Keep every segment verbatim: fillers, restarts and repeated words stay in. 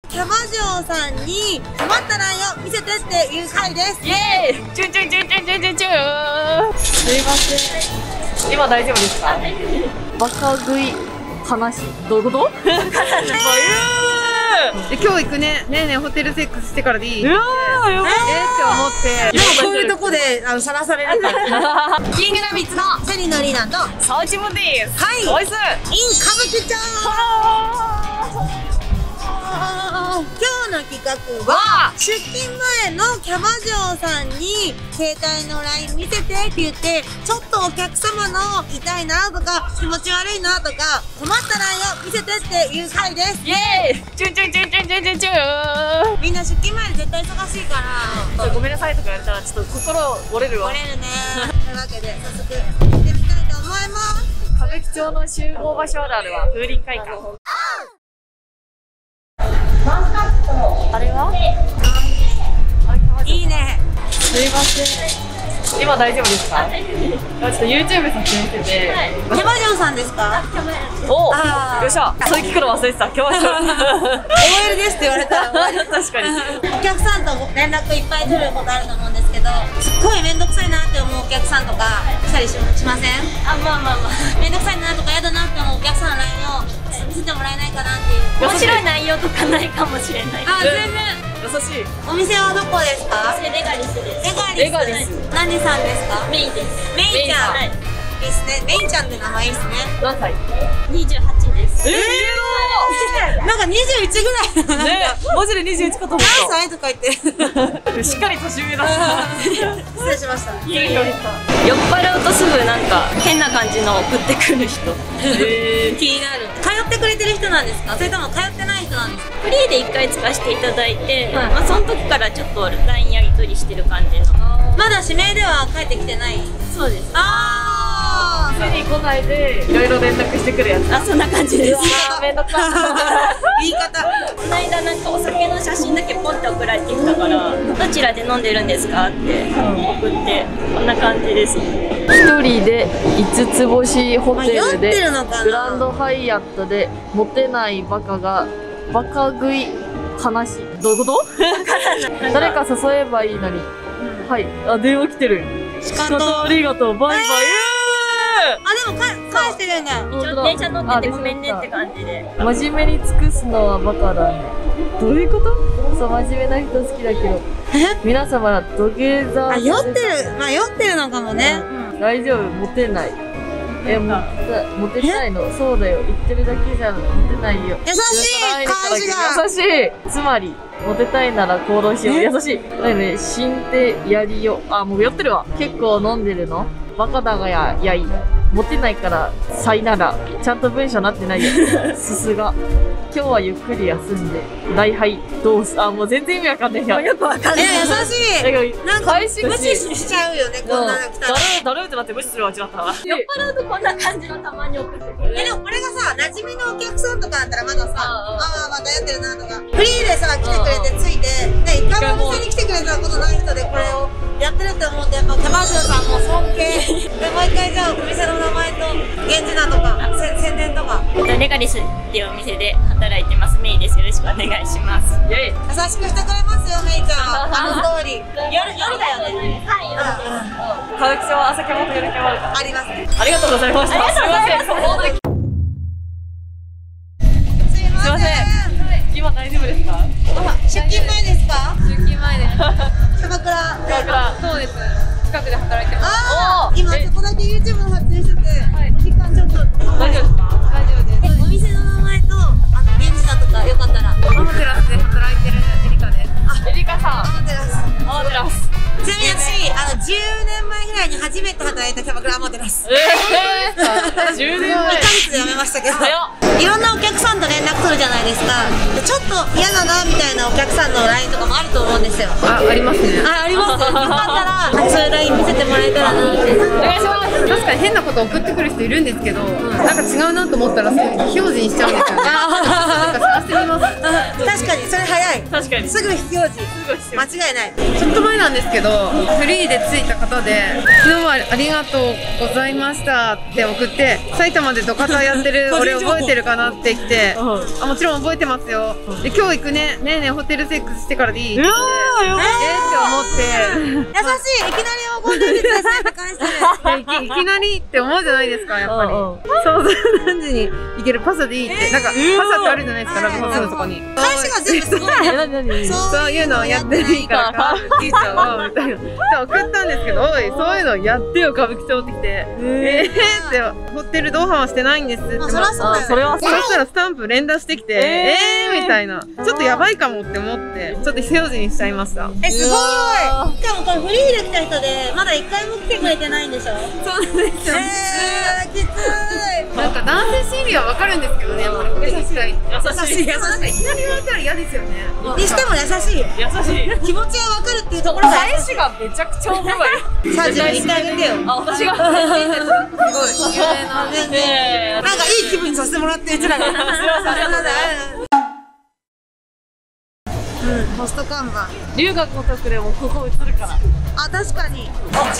キャバ嬢さんに困った内容見せてっていう回です。 イエーイ。チュンチュンチュンチュンチュンチュンチュン。すいません。今大丈夫ですか？バカ食い話。どういうこと？バカ今日行くね。ねえねえホテルセックスしてからでいい？ うわーやばい。 えーって思って。 でもこういうとこであのさらされるから。キングダビッツのセリのリナとサウチモです。 はい。 ボイス。 イン歌舞伎町。今日の企画は出勤前のキャバ嬢さんに携帯の ライン 見せてって言ってちょっとお客様の痛いなとか気持ち悪いなとか困った内容見せてっていう回です。 イエーイ。チュンチュンチュンチュンチュンチュンチュン。 みんな出勤前で絶対忙しいからごめんなさいとか言われたらちょっと心折れるわ。 折れるね。というわけで早速行ってみたいと思います。 歌舞伎町の集合場所あるあるは風林会館。あれは？ いいね。 すいません。今大丈夫ですか？ちょっと ユーチューブ 撮影してて。 キャバ嬢さんですか？ おお、 あーよっしゃ。それ聞くの忘れてた。キャバ嬢。 オーエル ですって言われたら終わり。 確かに。 お客さんと連絡いっぱい取ることあると思うんですけど、すっごい面倒くさいなって思うお客さんとか来たりしません？あ、まあまあまあ面倒くさいなとか嫌だなって思うお客さんの ライン を見せてもらえないかなっていう。 面白い内容とかないかもしれない。 あ、全然。 優しい。 お店はどこですか？ レガリスです。 レガリス。何さんですか？ メイです。 メイちゃん。 はい。 いいですね。メイちゃんって名前いいですね。 何歳？ にじゅうはちです。 ええー、なんかにじゅういちぐらい。 ね、マジでにじゅういちかと思っ何歳とか言って。 た。しっかり年上だ。 失礼しました。 いいよ。 酔っ払うとすぐなんか変な感じの送ってくる人。 えー、 気になる。通ってくれてる人なんですか？それとも通ってない人なんですか？ フリーでいっかい使わせていただいて、はい、まあその時からちょっと ライン やり取りしてる感じの。 まだ指名では帰ってきてない？ そうです。 あついに来ないでいろいろ連絡してくるやつ。 あ、そんな感じです。 めんどくさい。 言い方。 この間なんかお酒の写真だけポンって送られてきたから「どちらで飲んでるんですか?」って送ってこんな感じです。 一人で五つ星ホテルでグランドハイアットでモテないバカがバカ食い話。どういうこと？誰か誘えばいいのに。はい。あ、電話来てる。仕方ありがとう。バイバイ。 あ、でもか返してるんだ。 一応電車乗っててごめんねって感じで。 真面目に尽くすのはバカだね。どういうこと？そう、真面目な人好きだけど。皆様土下座。 あ、酔ってる。まあ酔ってるのかもね。 大丈夫、モテない。え、モテ、モテたいの？そうだよ。言ってるだけじゃモテないよ。 優しい感じが。 優しい。つまり、モテたいなら行動しよう。優しい。だよね、死んでやりよ。あ、もう酔ってるわ。結構飲んでるの？バカだがや、やい。モテないから、さいなら。ちゃんと文章なってないよ。すすが。今日はゆっくり休んで。礼拝、どうす、あ、もう全然意味わかんないや。 よくわかんない。え、優しい。なんか、無視しちゃうよね、こんなの来たら。 だるってなって無視するわ、うちだったら。 酔っ払うとこんな感じのたまに送ってくる。 え、でもこれがさ、馴染みのお客さんとかだったらまださ、ああ、またやってるなとか。フリーでさ、来てくれてついて、ね、一回もお店に来てくれたことない人でこれをやってるって思うんで、やっぱキャバ嬢さんも尊敬。で、もう一回じゃあ、お店の名前と、現地だとか、宣伝とか。 レガリスっていうお店で働いてます。メイです。よろしくお願いします。 イェイ。 優しくしてくれますよ、メイちゃん。あの通り。夜、夜だよね。 はい、 歌舞伎町は朝キャバと夜キャバあるから。 あります。 ありがとうございました。 ありがとうございます。 すいません。すいません。今大丈夫ですか？ 出勤前ですか？ 出勤前です。 キャバクラ。 キャバクラ。 そうです。近くで働いてます。 ああ、今ちょっとだけ ユーチューブ の撮影してて、お時間ちょっと。 大丈夫ですか？ 大丈夫です。 お店の名前と、あの、現地だとかよかったら。 アマテラスで働いてるエリカです。 エリカさん。 アマテラス。 アマテラス。 ちなみに私、あの、じゅうねんまえぐらいに初めて働いたキャバクラアマテラス。 えぇー、じゅうねんまえ。 いっかげつで辞めましたけど。 早っ。 いろんなお客さんと連絡取るじゃないですか。でちょっと嫌だなみたいなお客さんの ライン とかもあると思うんですよ。 あ、ありますね。 あ、あります。よかったら、そういう ライン 見せてもらえたらなって。 お願いします。 確かに変なこと送ってくる人いるんですけど、なんか違うなと思ったら非表示にしちゃうんですよね。なんか探してみます。 確かにそれ流早い。 確かに。 すぐ非表示。 すごいして間る。 違いない。 ちょっと前なんですけど、フリーで着いた方で、昨日はありがとうございましたって送って、埼玉でドカタやってる俺覚えてるかなって来て、あ、もちろん覚えてますよ。で、今日行くね、ねえねえホテルセックスしてからでいいって言って、 うわー、やばい。 えーって思って、 優しい。いきなり黄金の率ですって返してる。 いきいきなりって思うじゃないですか、やっぱり。 うんうんそうそう、何時に行けるパスでいいって、なんか、パスってあるじゃないですか、ラブホすぐそこに。 返しが全部すごい。 え、なになに？ そういうのをやっていいから歌舞伎町みたいな。で送ったんですけど、おい、そういうのやってよ歌舞伎町ってきて、えーってホテル同伴はしてないんですって。 まあそりゃそうだよねあ、それはそしたらスタンプ連打してきて、 えーえーみたいな。ちょっとやばいかもって思って、ちょっと非表示にしちゃいました。 え、すごい。 うわしかもこれフリーで来た人で、まだ一回も来てくれてないんでしょ？ そうなんですよ。 えー、きつい。 なんか男性心理はわかるんですけどね、やっぱりホテル行きたい。 優しい。優なんかいきなり言われたら嫌ですよね。 にしても優しい。 しい。 気持ちはわかるっていうところが優しい。 がめちゃくちゃおもろい。 サージに言ってあげてよ。 あ、私が。 すごい。有名な。 全然。なんかいい気分にさせてもらってうちらが。すいません。うん、ホスト看板。 龍が如くでもここ映るから。 あ、確かに。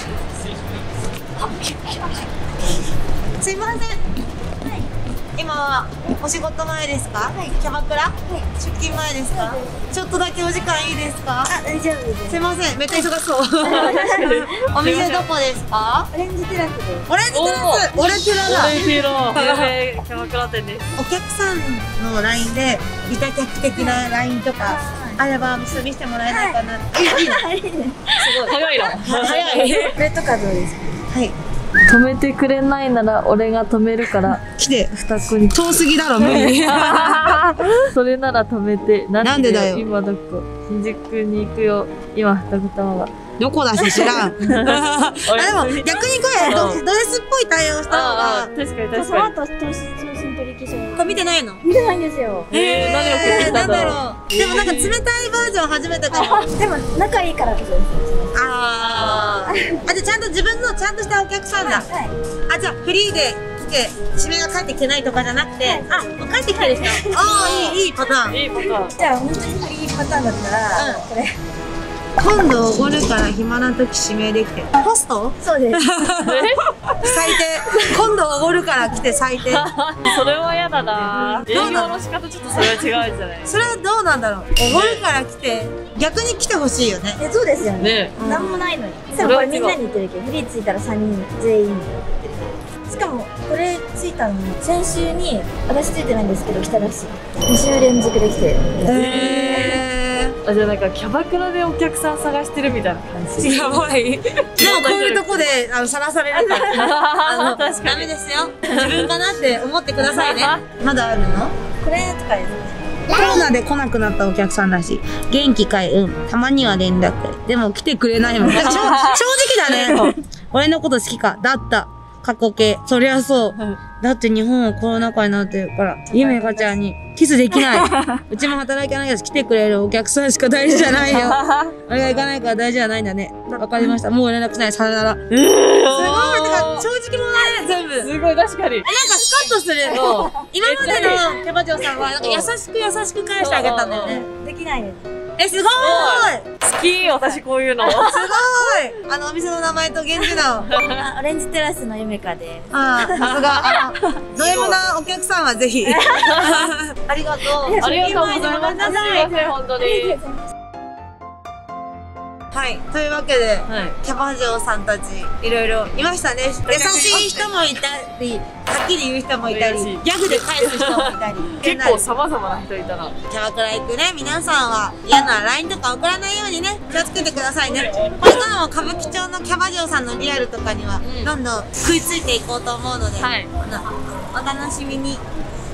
すいません。今はお仕事前ですか？はい。キャバクラ？はい。出勤前ですか？ちょっとだけお時間いいですか？ あ、大丈夫です。 すいません、めっちゃ忙しそう。お店どこですか？ オレンジテラスです。 オレンジテラス。オレンジテラだ。 オレンジテラ。有名キャバクラ店です。 お客さんの ライン でビタ客的な ライン とかあれば見せてもらえないかな。いいいはい。 すごい。 早いな。 早い。 これとかどうですか？ はい。 止めてくれないなら俺が止めるから来て。 二子に。 遠すぎだろ無理。 それなら止めて。 なんでだよ今どこ？新宿に行くよ。今二子玉が。 どこだし知らん。あ、でも逆にこれドドレスっぽい対応した方ああ、 が。 確かに確そのか後、投資、送信取り消しを。 これ見てないの？ 見てないんですよ。 に。えー、何を送ってきたなんんだだろう。 ろう。でもなんか冷たいバージョン初めてかも。 でも、仲いいからこそです。 あー。あ、じゃあちゃんと自分のちゃんとしたお客さんだ。 はい。 あ、じゃあフリーで来て指名が帰ってきてないとかじゃなくて、あ、もう帰ってきてる人。ああ、いいいいパターン。 いいパターン。 じゃあ、本当にフリーパターンだったら、 うんこれ。 今度おごるから暇な時指名できて。ホスト？ そうです。 最低。今度おごるから来て最低。 それは嫌だな。営業どうなのの仕方ちょっとそれは違うんじゃない？ それはどうなんだろう。おごるから来て逆に来てほしいよね。 え、そうですよね。 ねなんもないのに。 それは違うこれみんなに言ってるけど、フリーついたらさんにん全員。しかも、これついたのに、先週に、私ついてないんですけど、来たらしい。に週連続で来て。 へあ、じゃあなんかキャバクラでお客さん探してるみたいな感じ。 やばい。でもこういうとこであのさらされるからあの確かにダメですよ。自分かなって思ってくださいね。まだあるの？ これとかですね。 コロナで来なくなったお客さんらしい。元気かい？うん。たまには連絡。でも来てくれないもん。正正直だね。俺のこと好きか。だった。過去形。そりゃそう。だって日本はコロナ禍になってるから、ゆめかちゃんにキスできない。うちも働きないけど来てくれるお客さんしか大事じゃないよ。俺が行かないから大事じゃないんだね。わかりました。もう連絡しない。さよなら。すごい。てか、正直者だね、全部。なんかすごい確かに。 スカッとする。今までのキャバ嬢さんは、なんか優しく優しく返してあげたんだよね。 できないです。 え、すごーい。 好き、私こういうの。 すごい。あのお店の名前と現地の。 あ、オレンジテラスのゆめかです。 ああ、さすが。あの、ド M なお客さんはぜひ。ありがとう。 ありがとうございます。すみません、本当に。 はい。というわけで、 はい。 キャバ嬢さんたち、いろいろいましたね。優しい人もいたり、はっきり言う人もいたり、ギャグで返す人もいたり。 結構様々な人いたな。 キャバクラ行くね、皆さんは嫌な ライン とか送らないようにね、気をつけてくださいね。これからも歌舞伎町のキャバ嬢さんのリアルとかには、どんどん食いついていこうと思うので、 はい。 あのお楽しみに。